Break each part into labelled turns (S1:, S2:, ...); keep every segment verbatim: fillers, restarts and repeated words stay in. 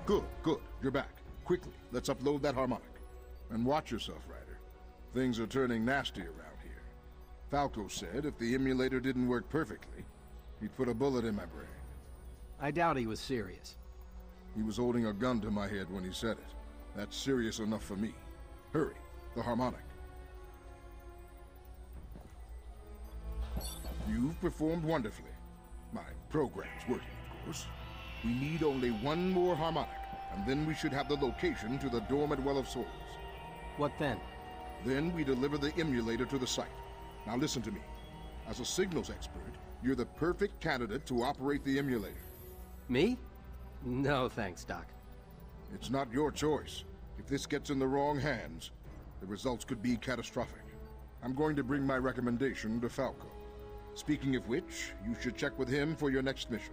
S1: Good, good. You're back. Quickly, let's upload that harmonic. And watch yourself, Ryder. Things are turning nasty around here. Falco said if the emulator didn't work perfectly, he'd put a bullet in my brain.
S2: I doubt he was serious.
S1: He was holding a gun to my head when he said it. That's serious enough for me. Hurry, the harmonic. You've performed wonderfully. My program's working, of course. We need only one more harmonic, and then we should have the location to the dormant Well of Souls.
S2: What then?
S1: Then we deliver the emulator to the site. Now listen to me. As a signals expert, you're the perfect candidate to operate the emulator.
S2: Me? No thanks, Doc.
S1: It's not your choice. If this gets in the wrong hands, the results could be catastrophic. I'm going to bring my recommendation to Falco. Speaking of which, you should check with him for your next mission.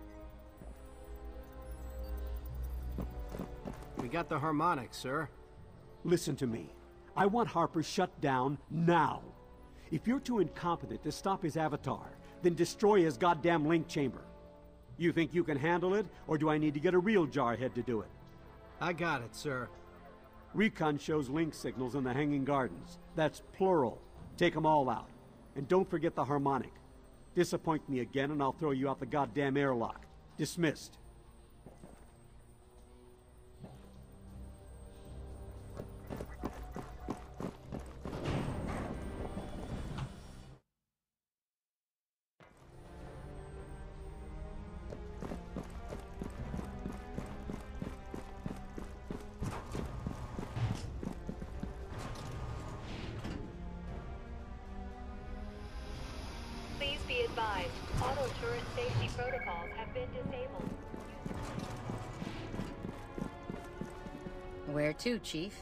S2: We got the harmonic, sir.
S3: Listen to me. I want Harper shut down now. If you're too incompetent to stop his avatar, then destroy his goddamn link chamber. You think you can handle it, or do I need to get a real jarhead to do it?
S2: I got it, sir.
S3: Recon shows link signals in the Hanging Gardens. That's plural. Take them all out. And don't forget the harmonic. Disappoint me again and I'll throw you out the goddamn airlock. Dismissed.
S4: Please be advised, auto turret safety protocols have been disabled.
S5: Where to, Chief?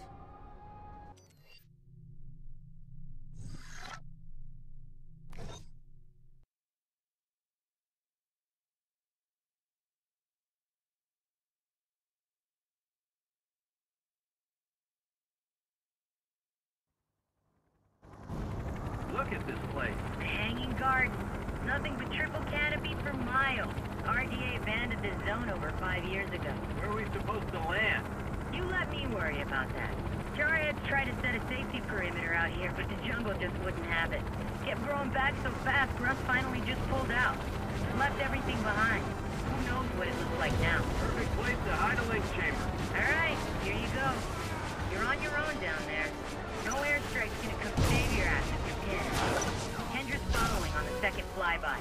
S6: Look at this place.
S7: The Hanging Gardens. Nothing but triple canopy for miles. R D A abandoned the zone over five years ago.
S6: Where are we supposed to land?
S7: You let me worry about that. Jarheads tried to set a safety perimeter out here, but the jungle just wouldn't have it. Kept growing back so fast, Russ finally just pulled out. Left everything behind. Who knows what it looks like now?
S6: Perfect place to hide a link chamber.
S7: Alright, here you go. You're on your own down there. No airstrike's gonna come save your ass if you're pinned. Kendra's following on the second flyby.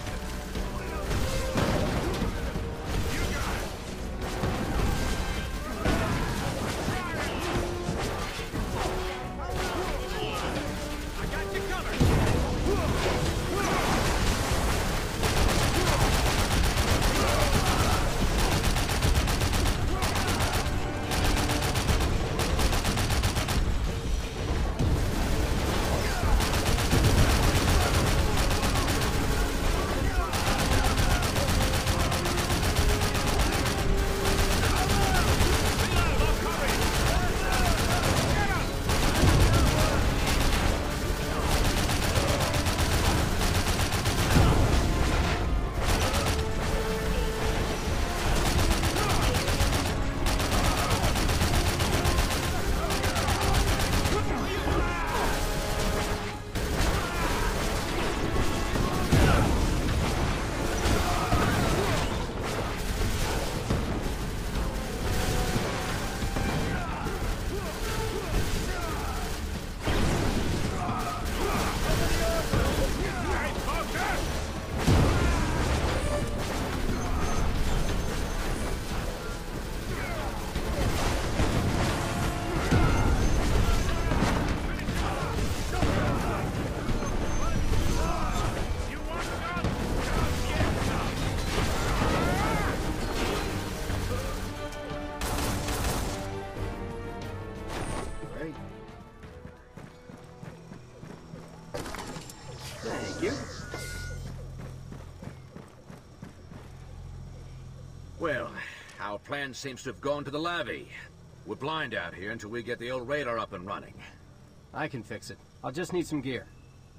S8: Well, our plan seems to have gone to the lavvy. We're blind out here until we get the old radar up and running.
S2: I can fix it. I'll just need some gear.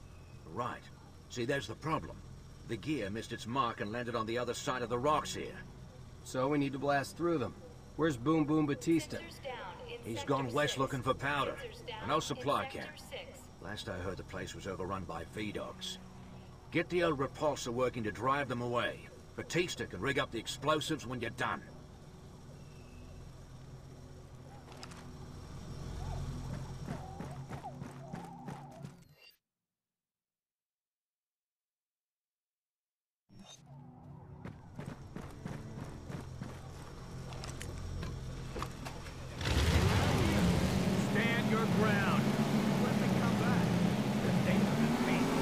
S8: Right. See, there's the problem. The gear missed its mark and landed on the other side of the rocks here.
S2: So we need to blast through them. Where's Boom Boom Batista?
S4: Sensors down in
S8: He's
S4: Sector
S8: gone west
S4: six.
S8: looking for powder.
S4: Sensors down
S8: No
S4: in
S8: supply
S4: Sector
S8: camp.
S4: six.
S8: Last I heard, the place was overrun by V-Dogs. Get the old repulsor working to drive them away. Batista can rig up the explosives when you're done.
S6: Stand your ground. Let me come back. The danger is painful.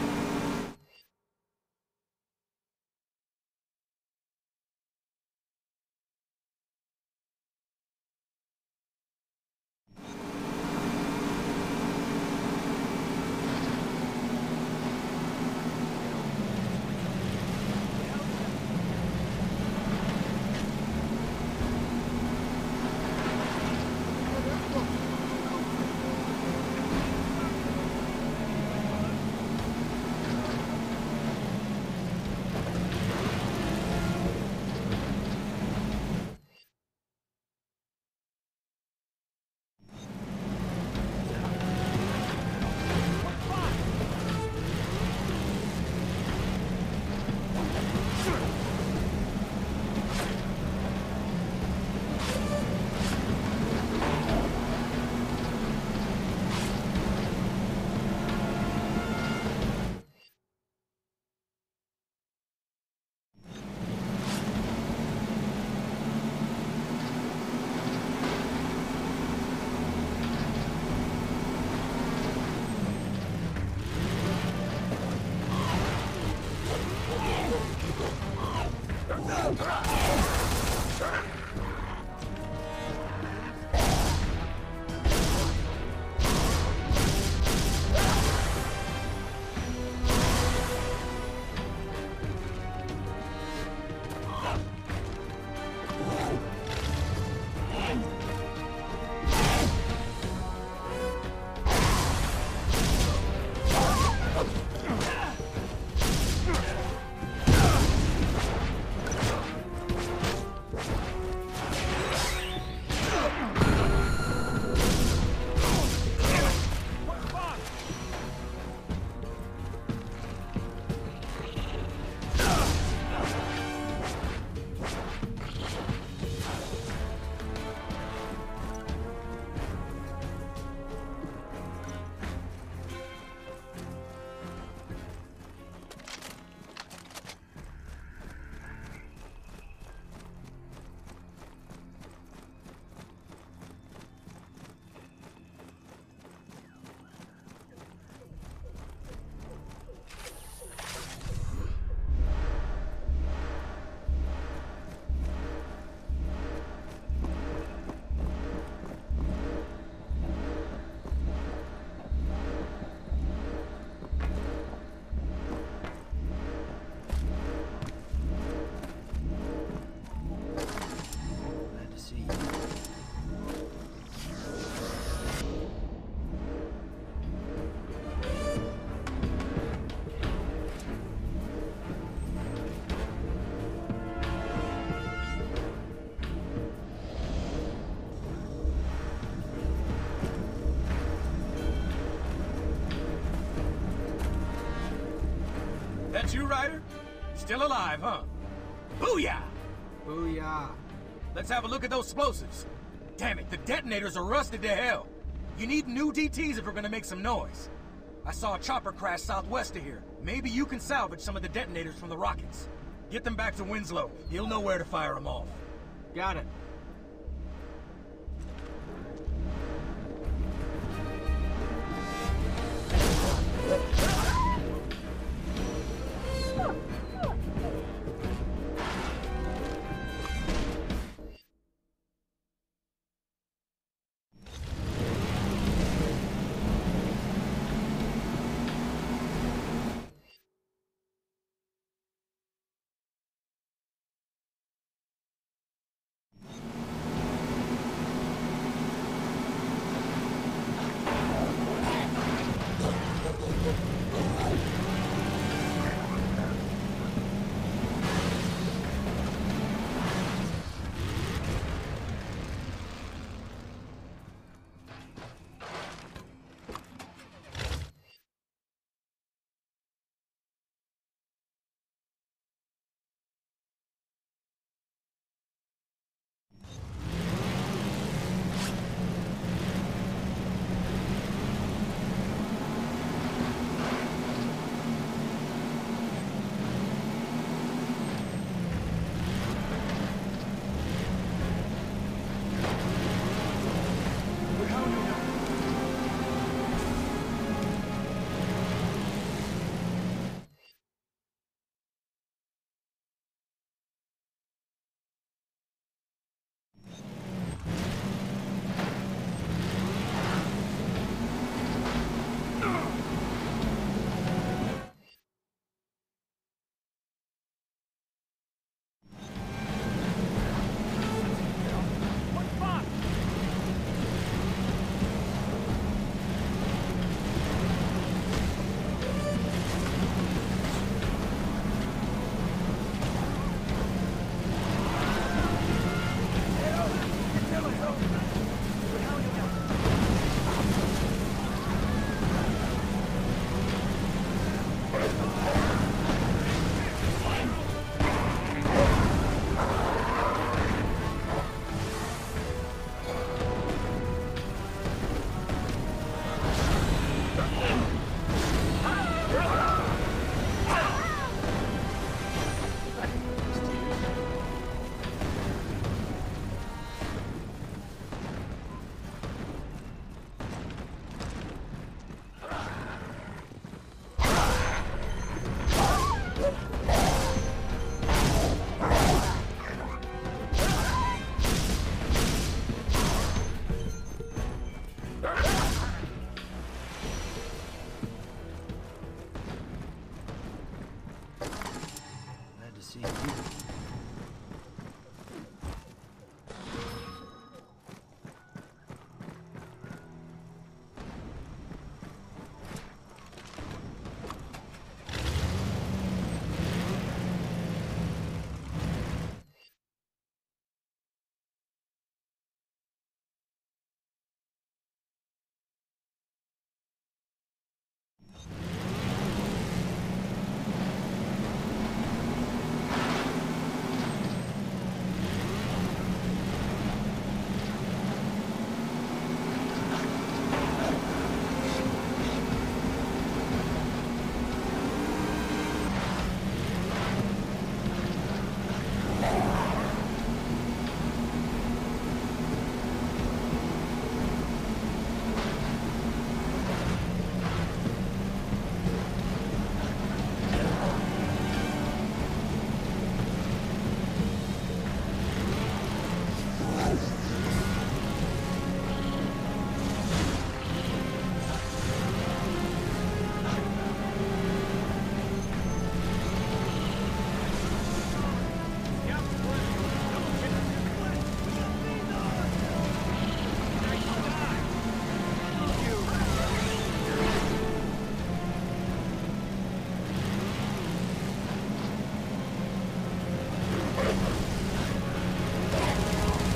S5: That's you, Ryder? Still alive, huh? Booyah!
S2: Booyah.
S5: Let's have a look at those explosives. Damn it, the detonators are rusted to hell. You need new D Ts if we're gonna make some noise. I saw a chopper crash southwest of here. Maybe you can salvage some of the detonators from the rockets. Get them back to Winslow. He'll know where to fire them off.
S2: Got it.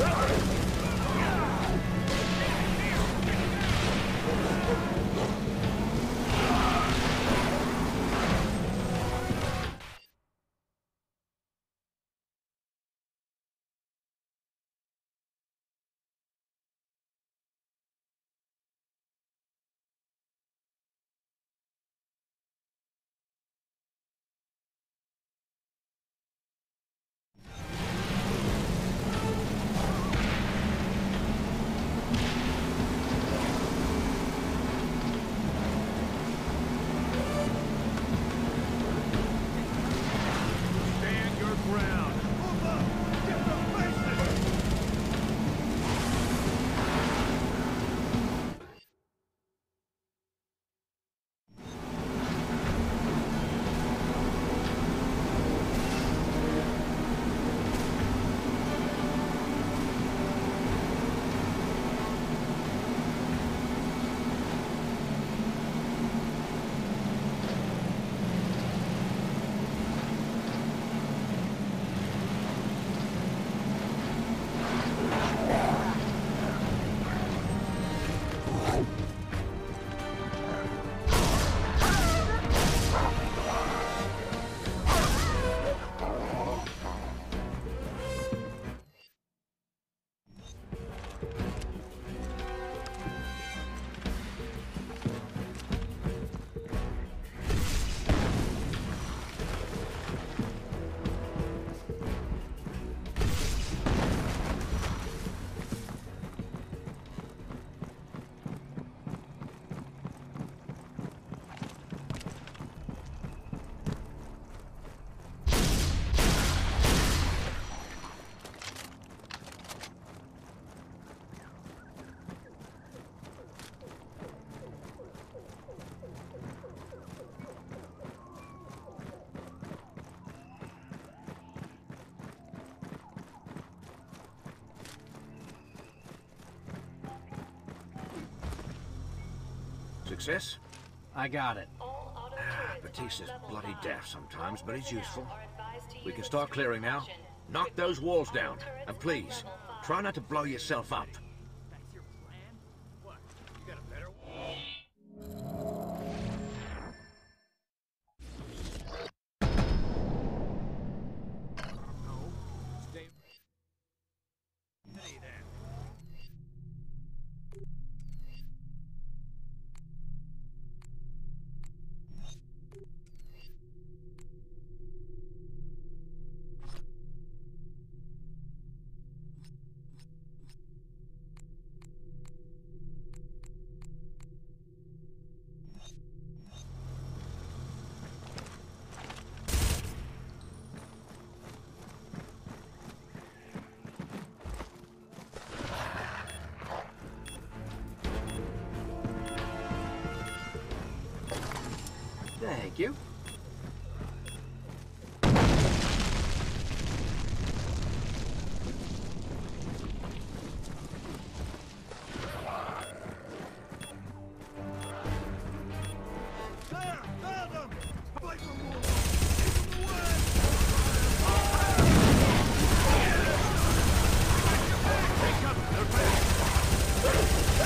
S6: Stand your ground. Move up! Get the faces!
S8: Success?
S2: I got it.
S4: All auto
S8: Ah,
S4: turrets
S8: Batista's
S4: on level
S8: bloody
S4: five.
S8: daft sometimes, but he's
S4: Personnel
S8: useful.
S4: are advised to
S8: We
S4: use
S8: can start clearing now.
S4: extraction.
S8: Knock those walls down.
S4: Auto turrets
S8: And
S4: on
S8: please,
S4: level five.
S8: try not to blow yourself up.
S6: That's your plan? What? You got a better one? No. Stay ready then.
S2: Thank you.
S6: There! Found them! Fight for more! Take cover! They're back!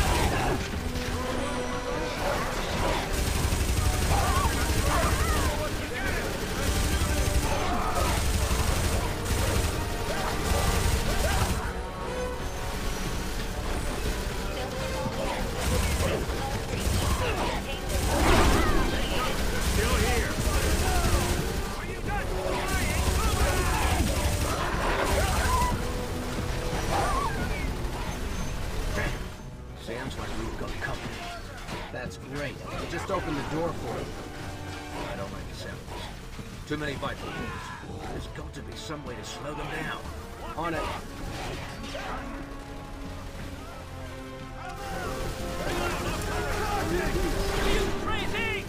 S6: Still here! Are you done flying?
S8: Sounds like we've got company.
S2: That's great. You just opened the door for me.
S8: I don't like the sound of this. Too many vital walls. There's got to be some way to slow them down.
S2: On it.
S6: Crazy!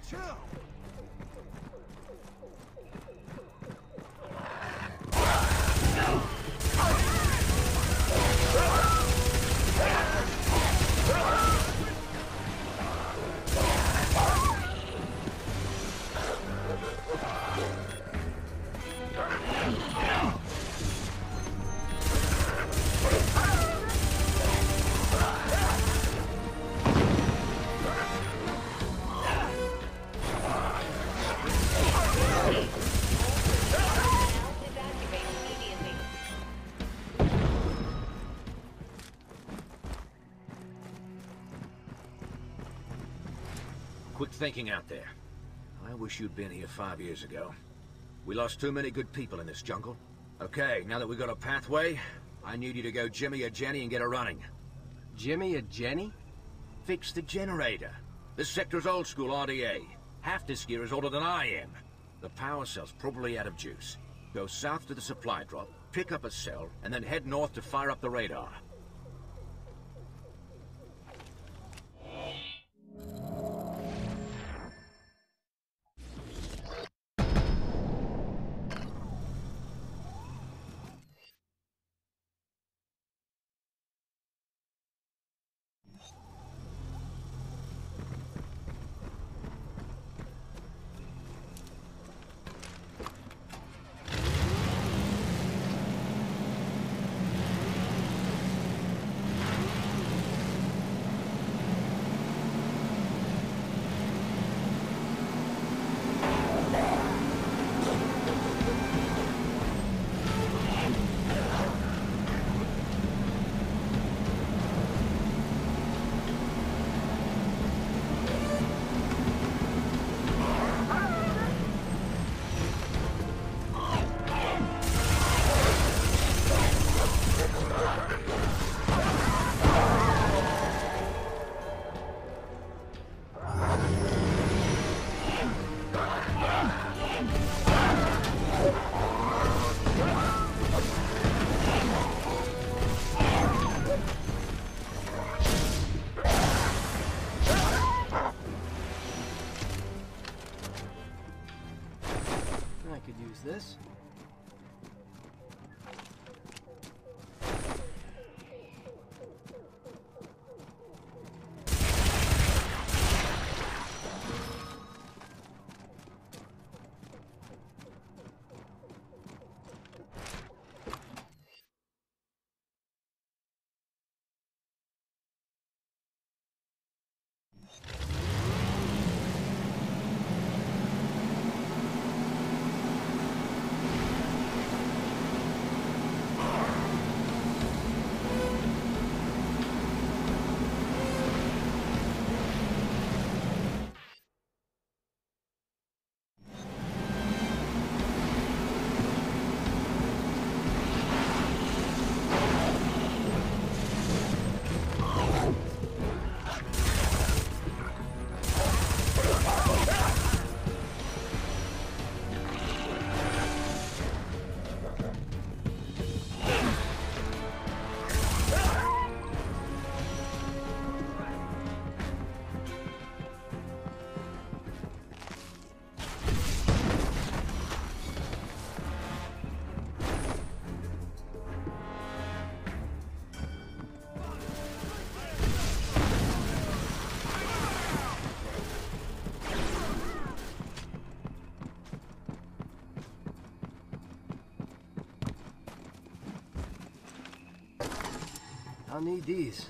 S6: chill.
S8: Quick thinking out there. I wish you'd been here five years ago. We lost too many good people in this jungle. Okay, now that we've got a pathway, I need you to go Jimmy or Jenny and get her running.
S2: Jimmy or Jenny?
S8: Fix the generator. This sector's old school R D A. Half this gear is older than I am. The power cell's probably out of juice. Go south to the supply drop, pick up a cell, and then head north to fire up the radar.
S2: This? I'll need these.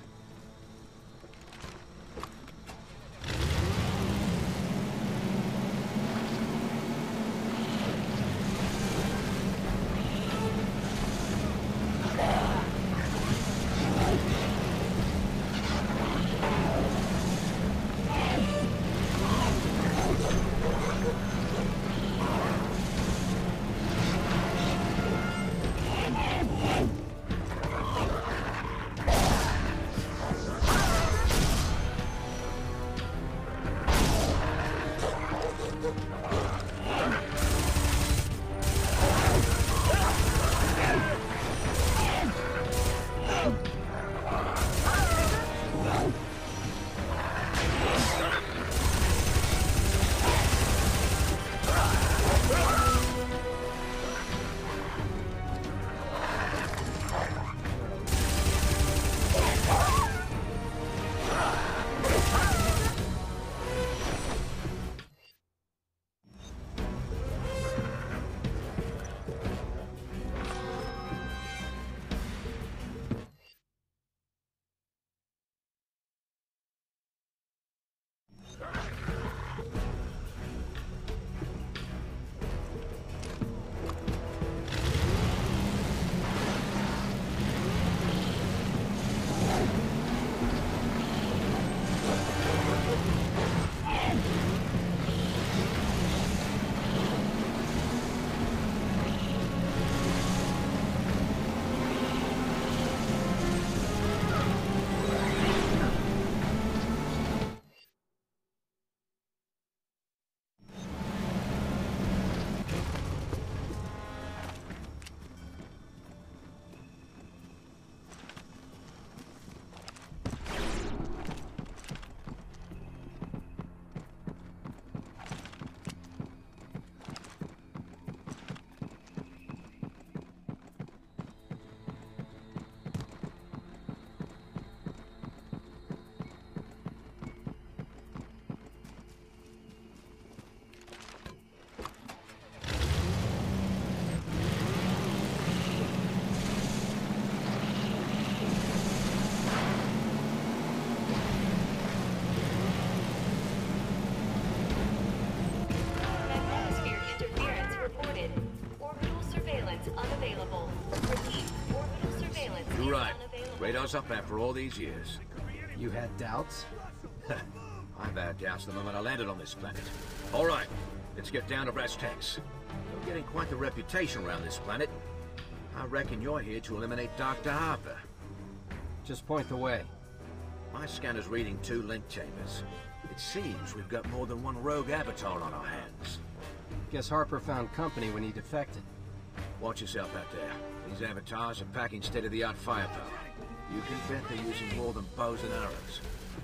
S8: us up after all these years.
S2: You had doubts?
S8: I've had doubts the moment I landed on this planet. All right, let's get down to brass tacks. You're getting quite the reputation around this planet. I reckon you're here to eliminate Doctor Harper.
S2: Just point the way.
S8: My scanner's reading two link chambers. It seems we've got more than one rogue avatar on our hands.
S2: Guess Harper found company when he defected.
S8: Watch yourself out there. These avatars are packing state-of-the-art firepower. You can bet they're using more than bows and arrows.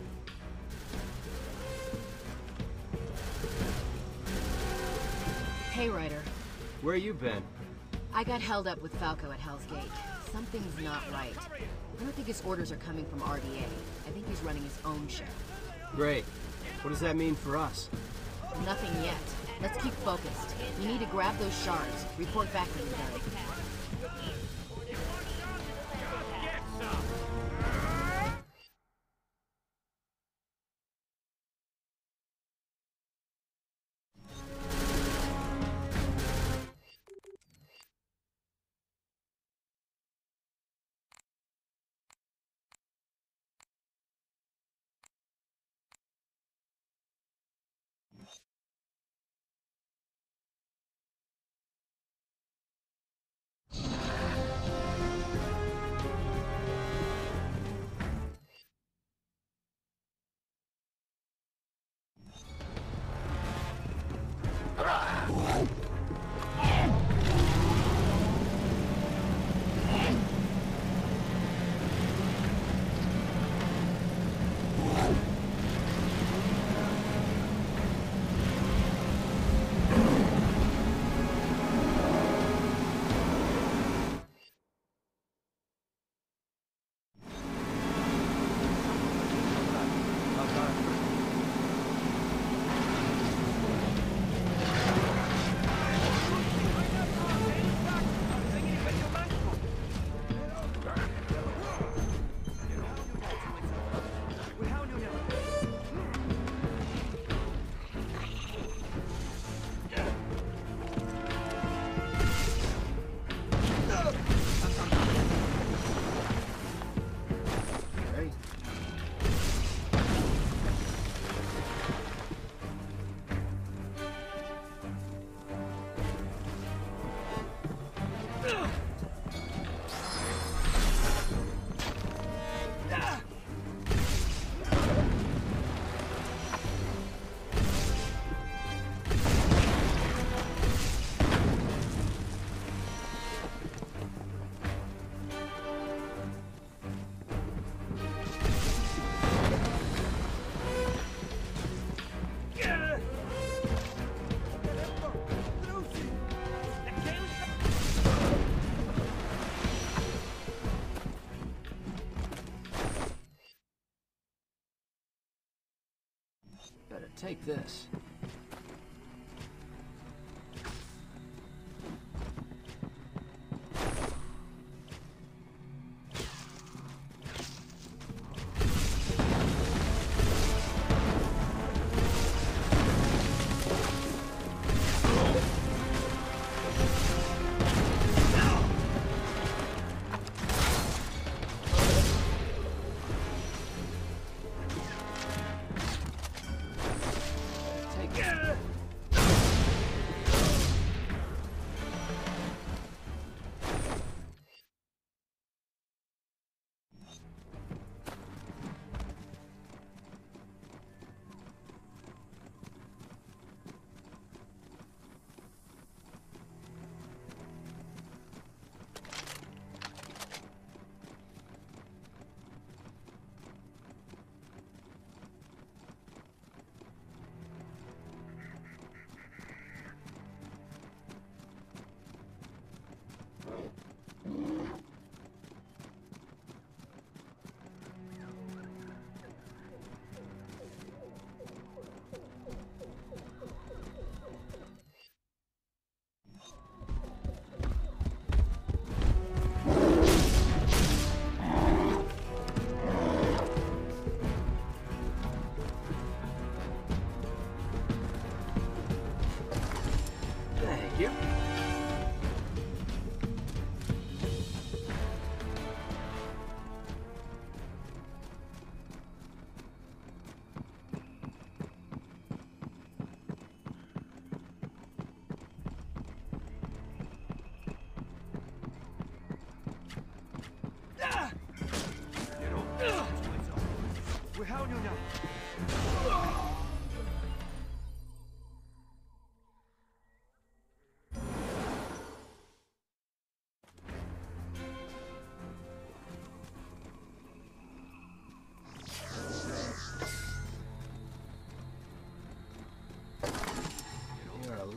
S9: Hey, Ryder.
S2: Where you been?
S9: I got held up with Falco at Hell's Gate. Something's not right. I don't think his orders are coming from R D A. I think he's running his own show.
S2: Great. What does that mean for us?
S9: Nothing yet. Let's keep focused. We need to grab those shards. Report back when you're done.
S2: Better take this. Take this.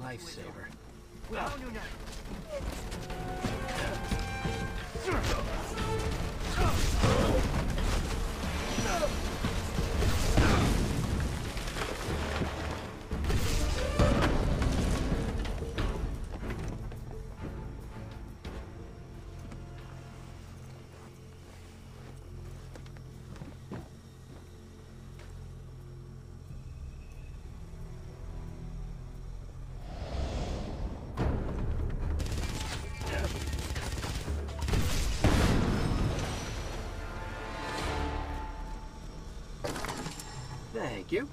S8: lifesaver. Thank you.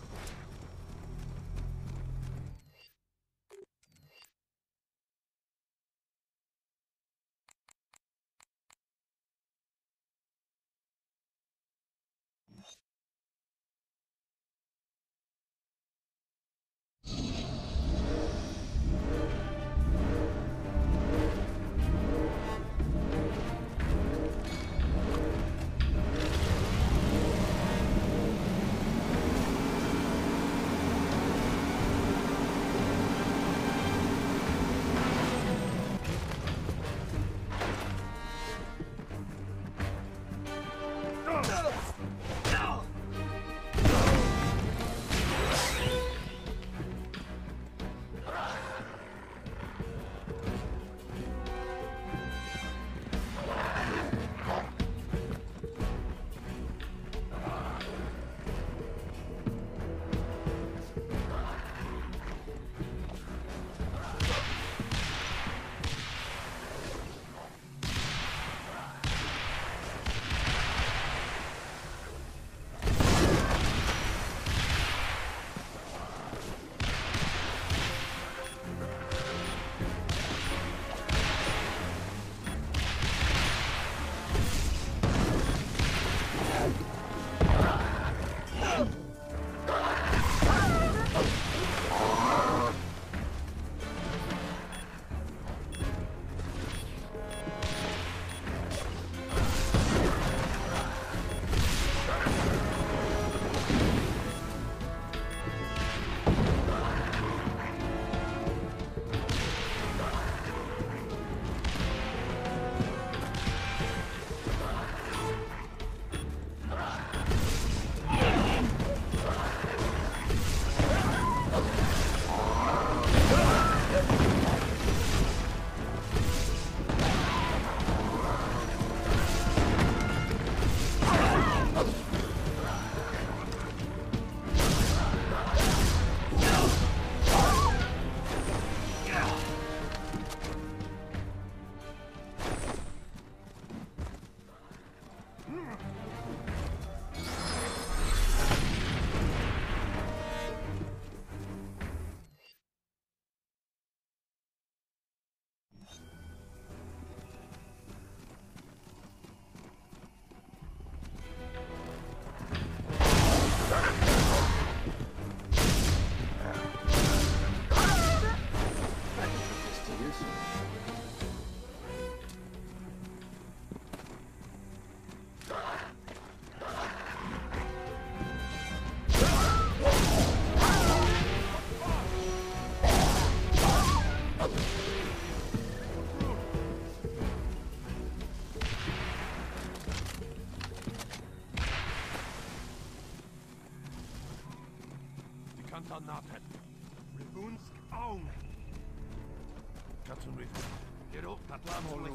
S6: Napen. Ribunsk Aung. Katsun Rifu. Hero Tatlam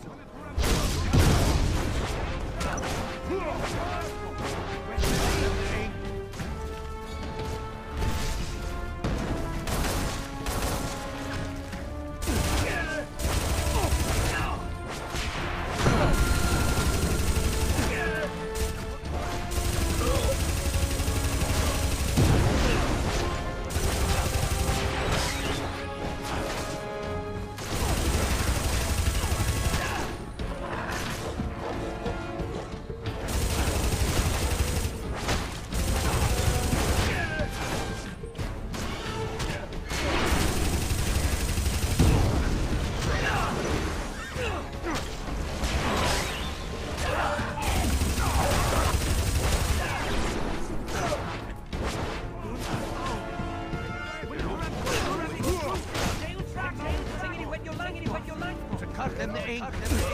S6: ain't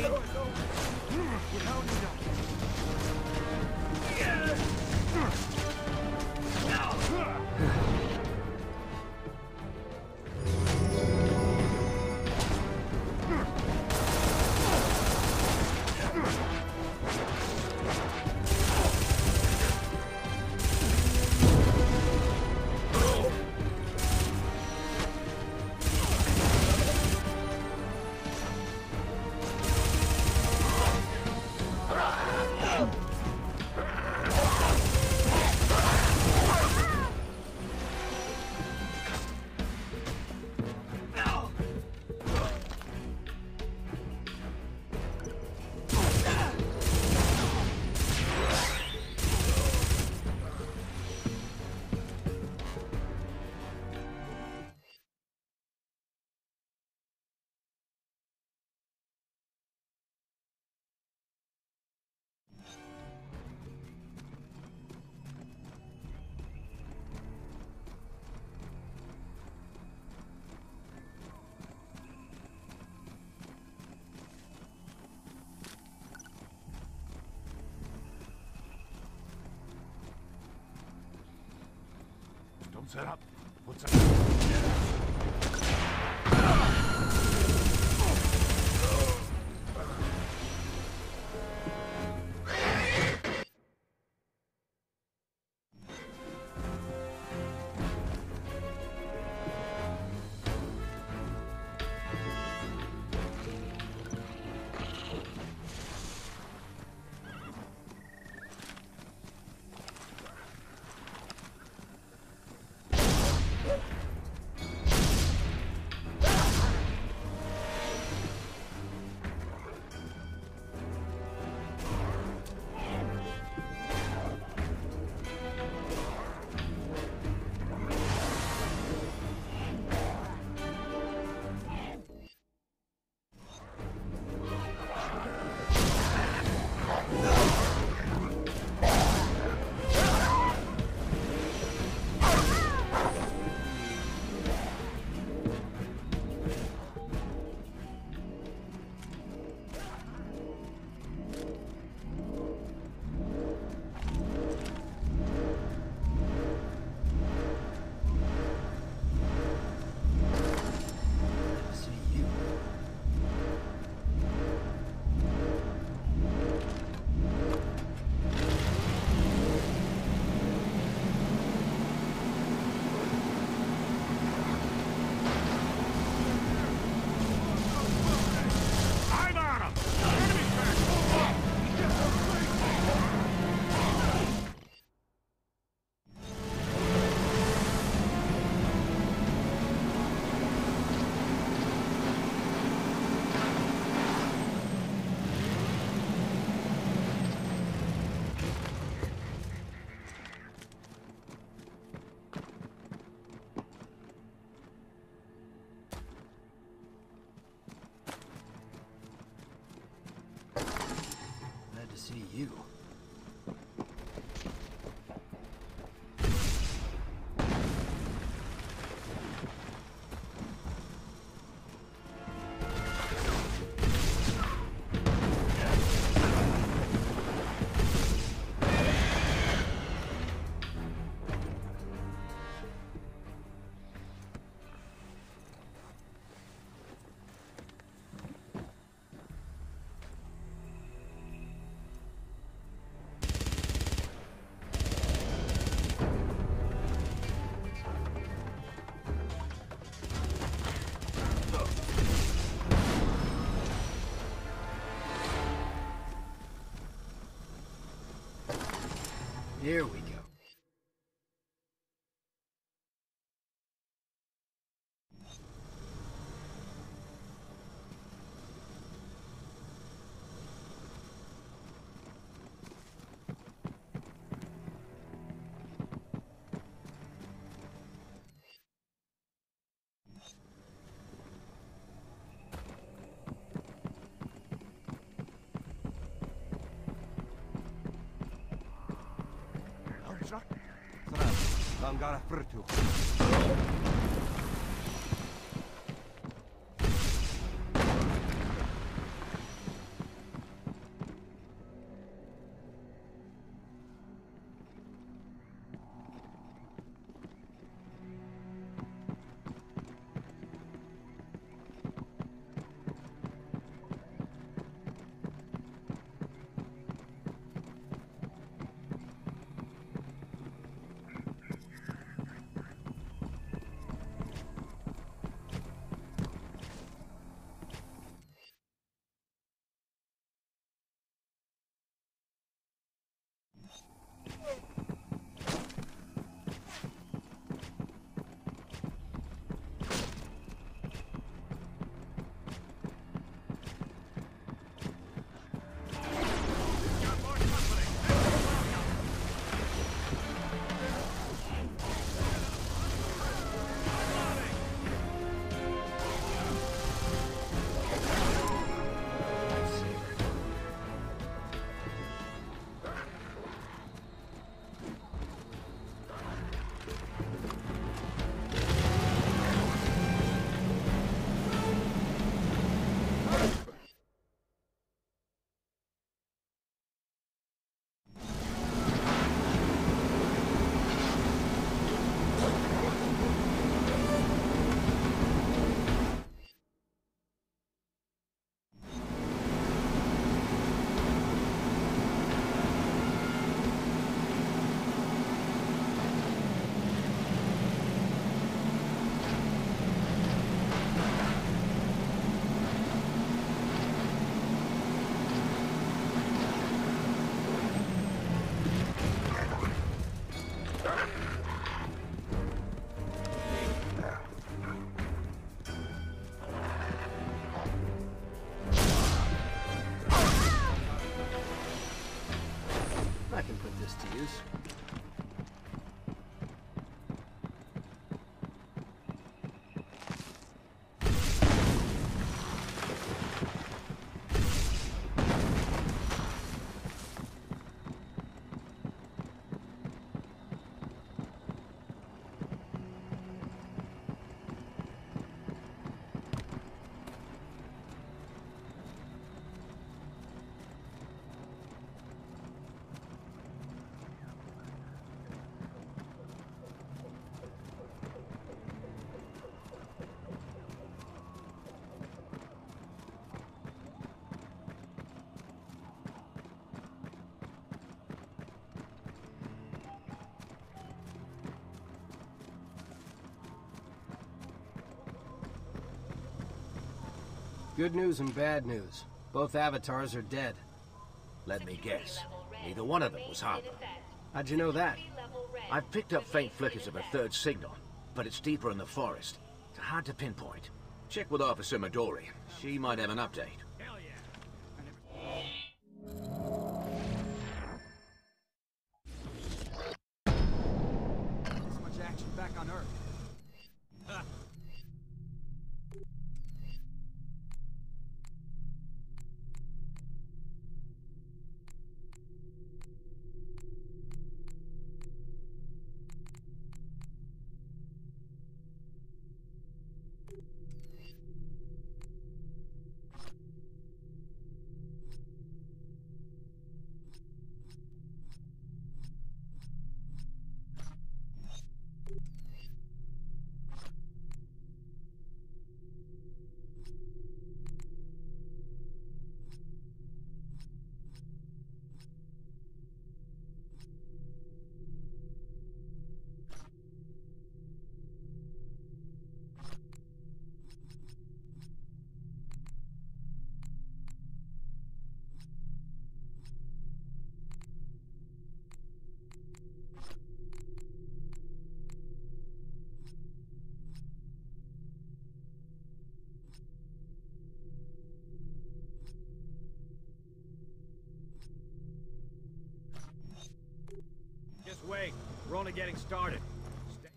S6: set up. What's up?
S2: See you. Here we go.
S6: Langara Furtu.
S2: Good news and bad news. Both avatars are dead.
S8: Let me guess. Neither one of them was Harper.
S2: How'd you know that?
S8: I've picked up faint flickers of a third signal, but it's deeper in the forest. It's hard to pinpoint. Check with Officer Midori. She might have an update.
S6: So much action back on Earth. Huh. Just wait. We're only getting started. Stay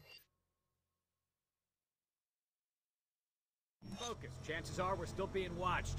S6: focused. Chances are we're still being watched.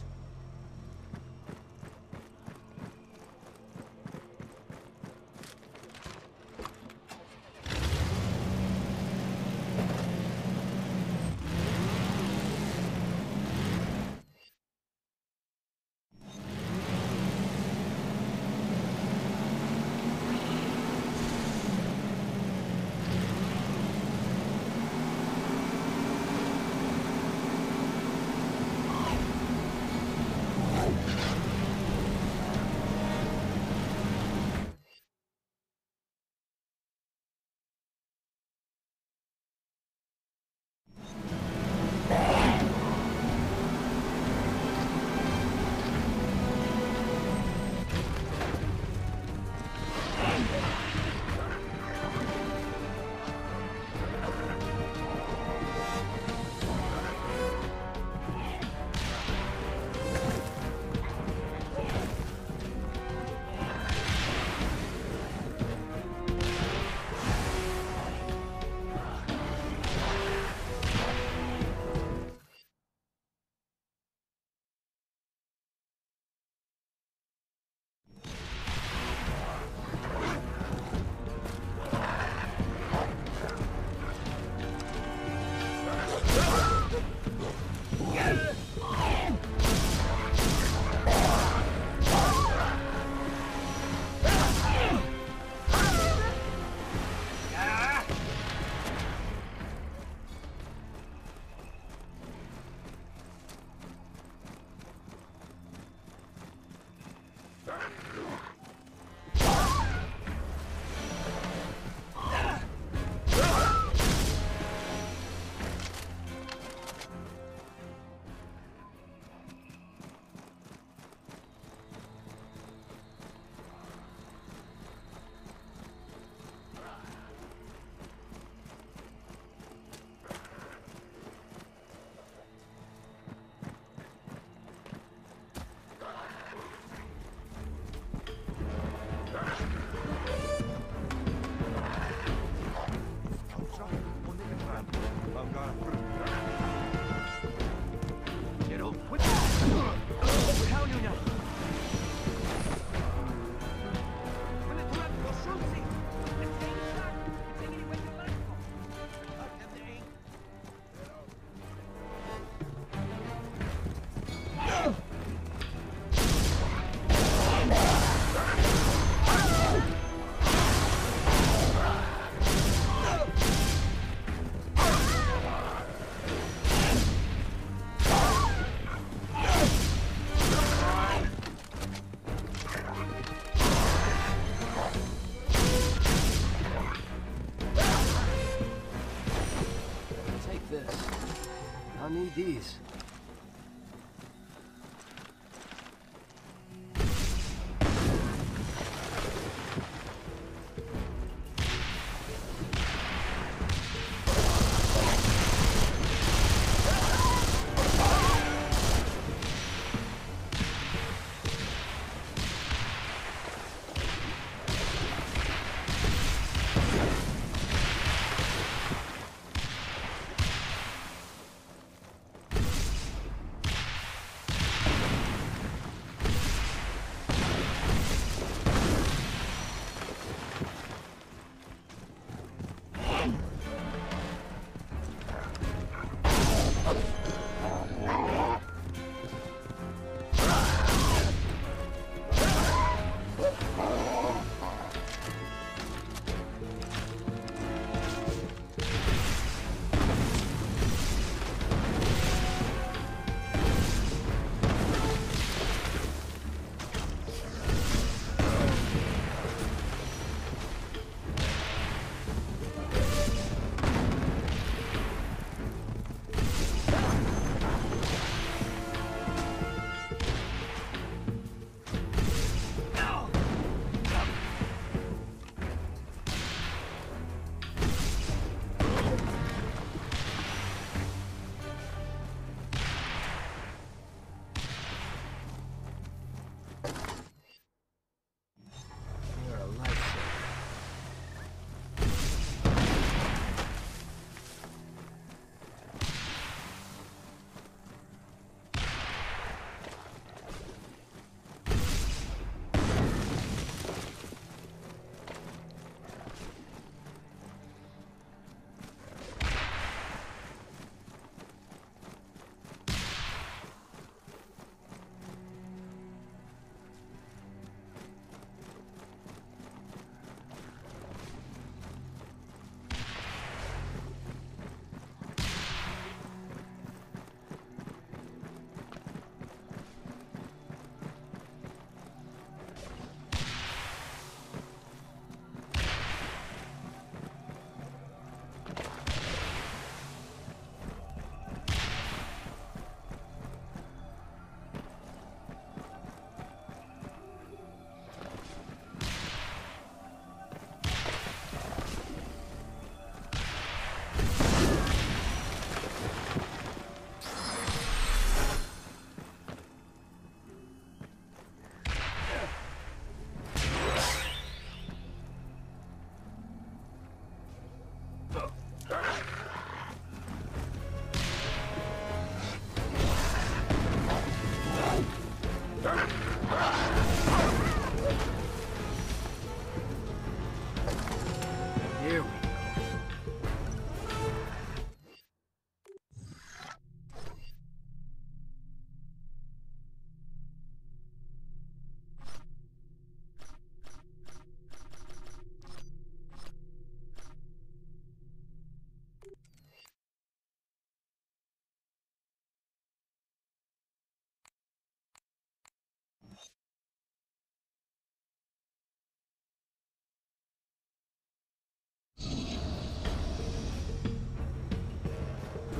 S2: These.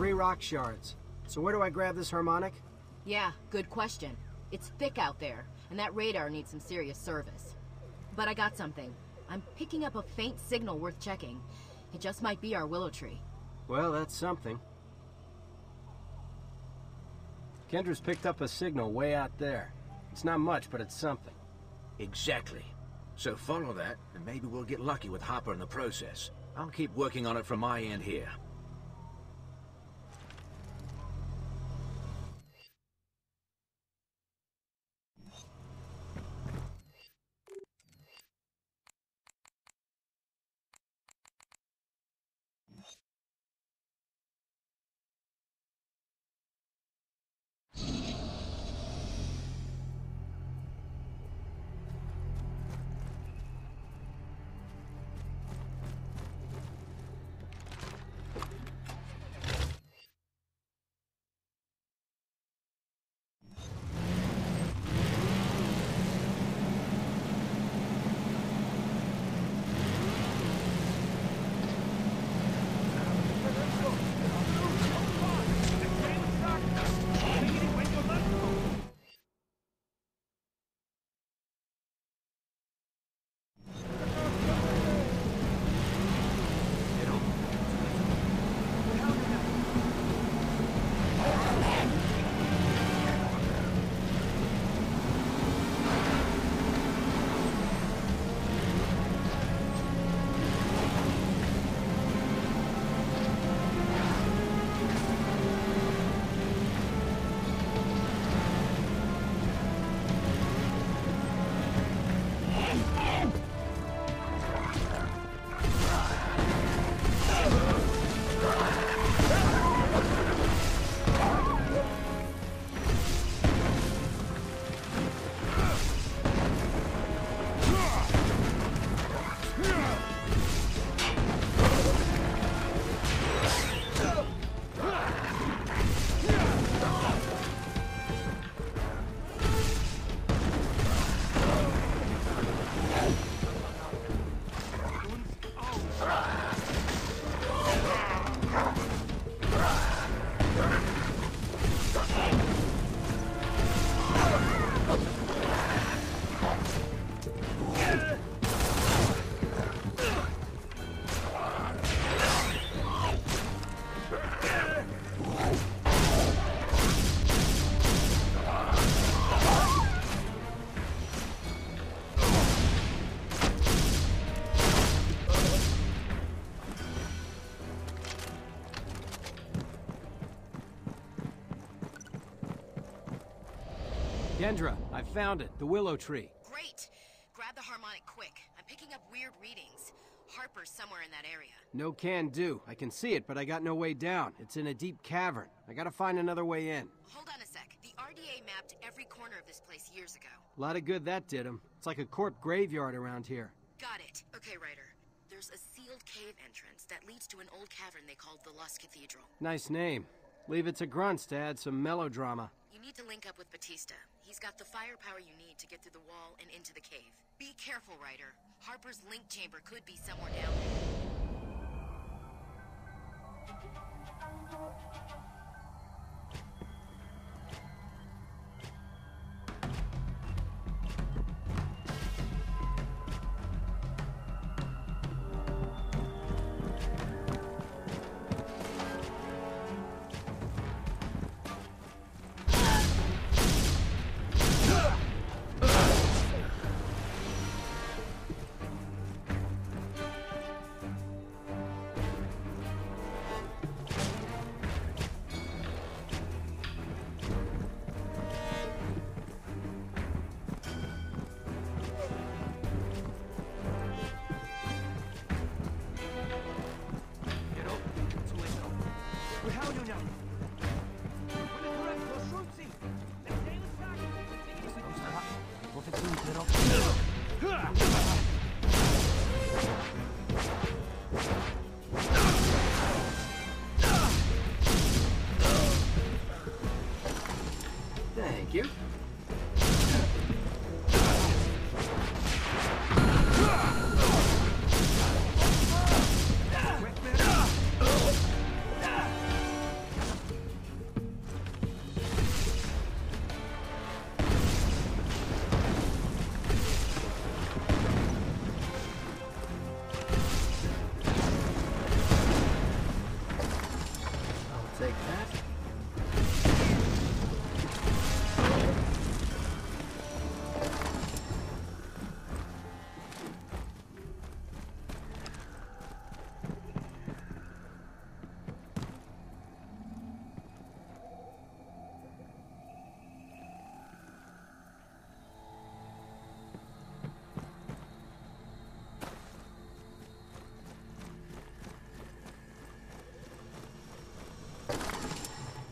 S2: Three rock shards. So where do I grab this harmonic?
S9: Yeah, good question. It's thick out there, and that radar needs some serious service. But I got something. I'm picking up a faint signal worth checking. It just might be our willow tree.
S2: Well, that's something. Kendra's picked up a signal way out there. It's not much, but it's something.
S8: Exactly. So follow that, and maybe we'll get lucky with Harper in the process. I'll keep working on it from my end here.
S2: Kendra, I found it. The willow tree.
S9: Great! Grab the harmonic quick. I'm picking up weird readings. Harper's somewhere in that area.
S2: No can do. I can see it, but I got no way down. It's in a deep cavern. I gotta find another way in.
S9: Hold on a sec. The R D A mapped every corner of this place years ago.
S2: A lot of good that did him. It's like a corp graveyard around here.
S9: Got it. Okay, Ryder. There's a sealed cave entrance that leads to an old cavern they called the Lost Cathedral.
S2: Nice name. Leave it to grunts to add some melodrama.
S9: You need to link up with Batista. He's got the firepower you need to get through the wall and into the cave. Be careful, Ryder. Harper's link chamber could be somewhere down there.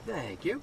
S2: Thank you.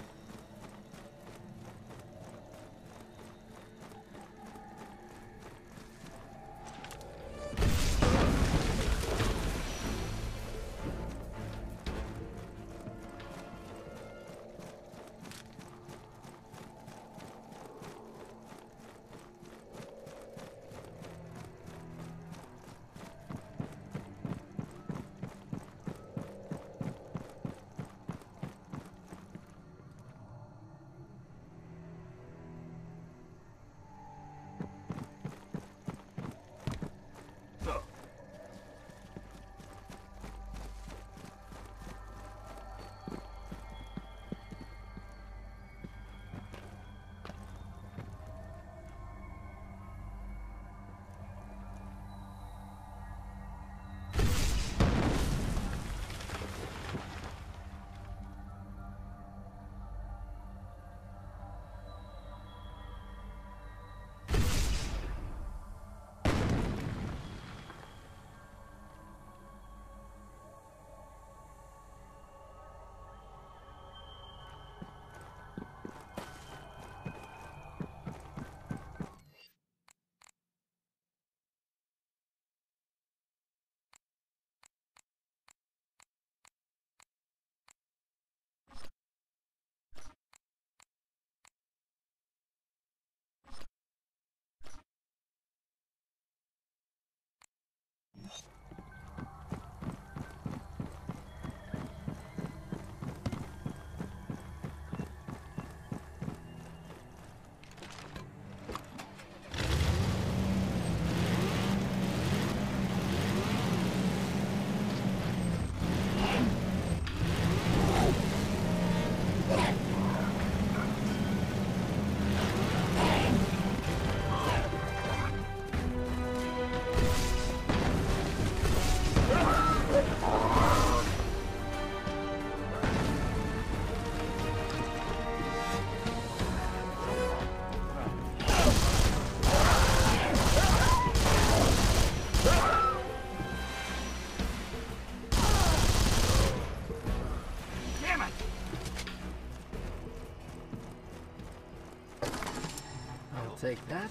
S2: Take that.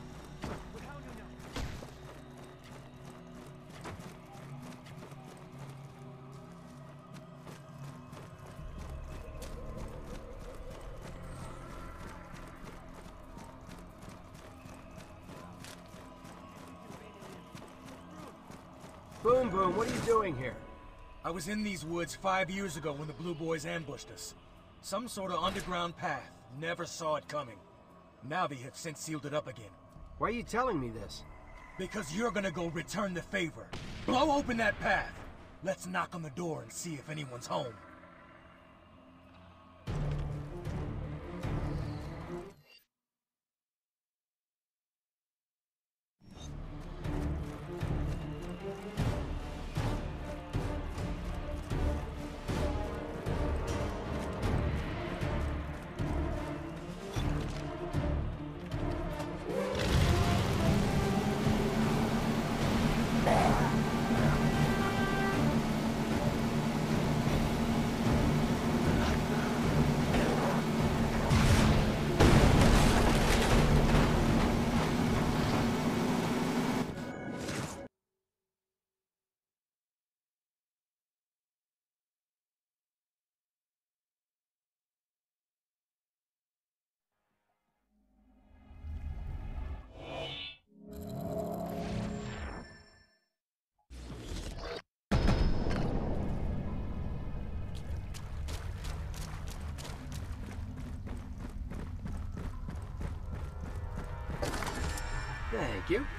S2: Boom Boom, what are you doing here?
S5: I was in these woods five years ago when the Blue Boys ambushed us. Some sort of underground path. Never saw it coming. Now they have since sealed it up again.
S2: Why are you telling me this?
S5: Because you're gonna go return the favor. Blow open that path. Let's knock on the door and see if anyone's home.
S2: Thank you.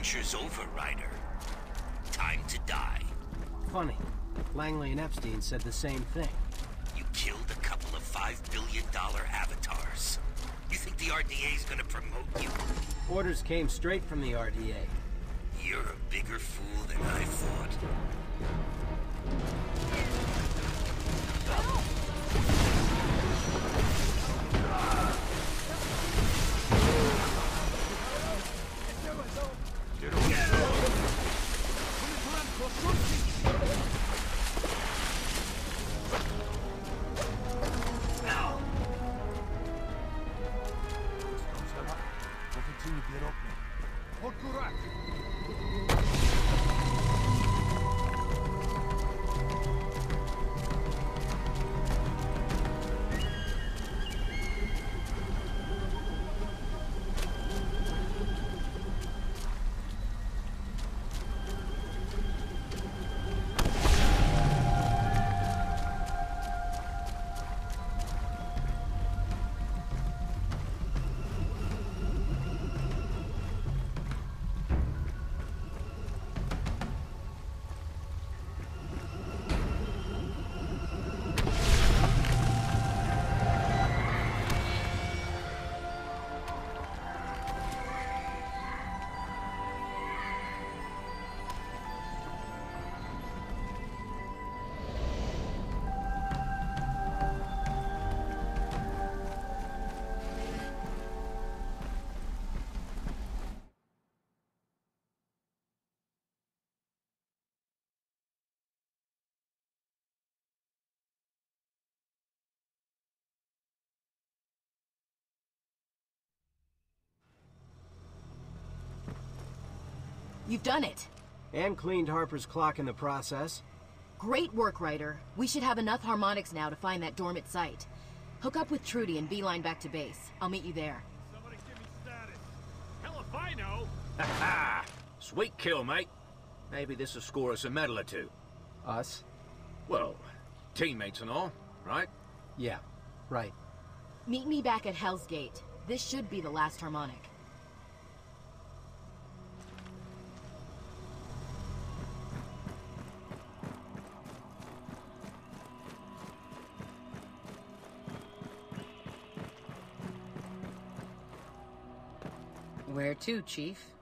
S10: adventure's over, Ryder. Time to die.
S2: Funny. Langley and Epstein said the same thing.
S10: You killed a couple of five billion dollar avatars. You think the R D A's gonna promote you?
S2: Orders came straight from the R D A.
S10: You're a bigger fool than I thought.
S9: You've done it.
S2: And cleaned Harper's clock in the process.
S9: Great work, Ryder. We should have enough harmonics now to find that dormant site. Hook up with Trudy and beeline back to base. I'll meet you there.
S6: Somebody give me status. Hell if I know.
S8: Ha ha! Sweet kill, mate. Maybe this will score us a medal or two.
S2: Us?
S8: Well, teammates and all, right?
S2: Yeah, right.
S9: Meet me back at Hell's Gate. This should be the last harmonic.
S11: Where to, Chief?